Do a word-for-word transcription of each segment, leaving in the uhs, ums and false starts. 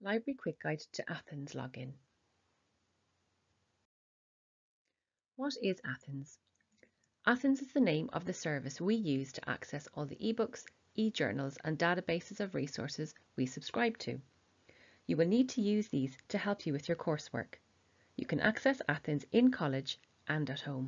Library Quick Guide to Athens login. What is Athens? Athens is the name of the service we use to access all the ebooks, e-journals and databases of resources we subscribe to. You will need to use these to help you with your coursework. You can access Athens in college and at home.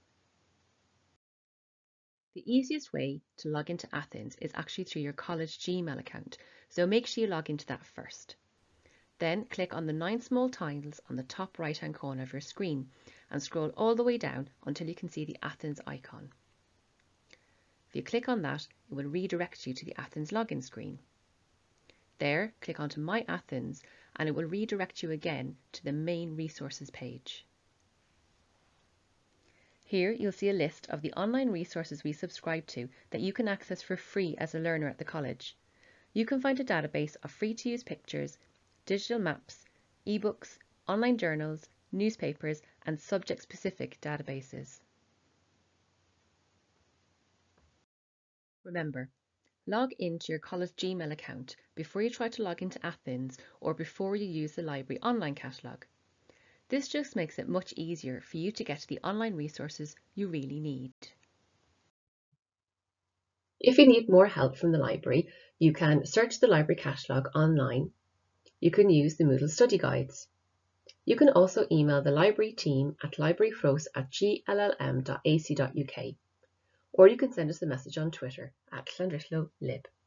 The easiest way to log into Athens is actually through your college Gmail account, so make sure you log into that first. Then click on the nine small tiles on the top right hand corner of your screen and scroll all the way down until you can see the Athens icon. If you click on that, it will redirect you to the Athens login screen. There, click onto My Athens and it will redirect you again to the main resources page. Here you'll see a list of the online resources we subscribe to that you can access for free as a learner at the college. You can find a database of free-to-use pictures, digital maps, ebooks, online journals, newspapers and subject-specific databases. Remember, log into your college Gmail account before you try to log into Athens or before you use the library online catalogue. This just makes it much easier for you to get to the online resources you really need. If you need more help from the library, you can search the library catalogue online. You can use the Moodle study guides. You can also email the library team at libraryfros at g l l m dot a c dot u k, or you can send us a message on Twitter at Llanrillo Lib.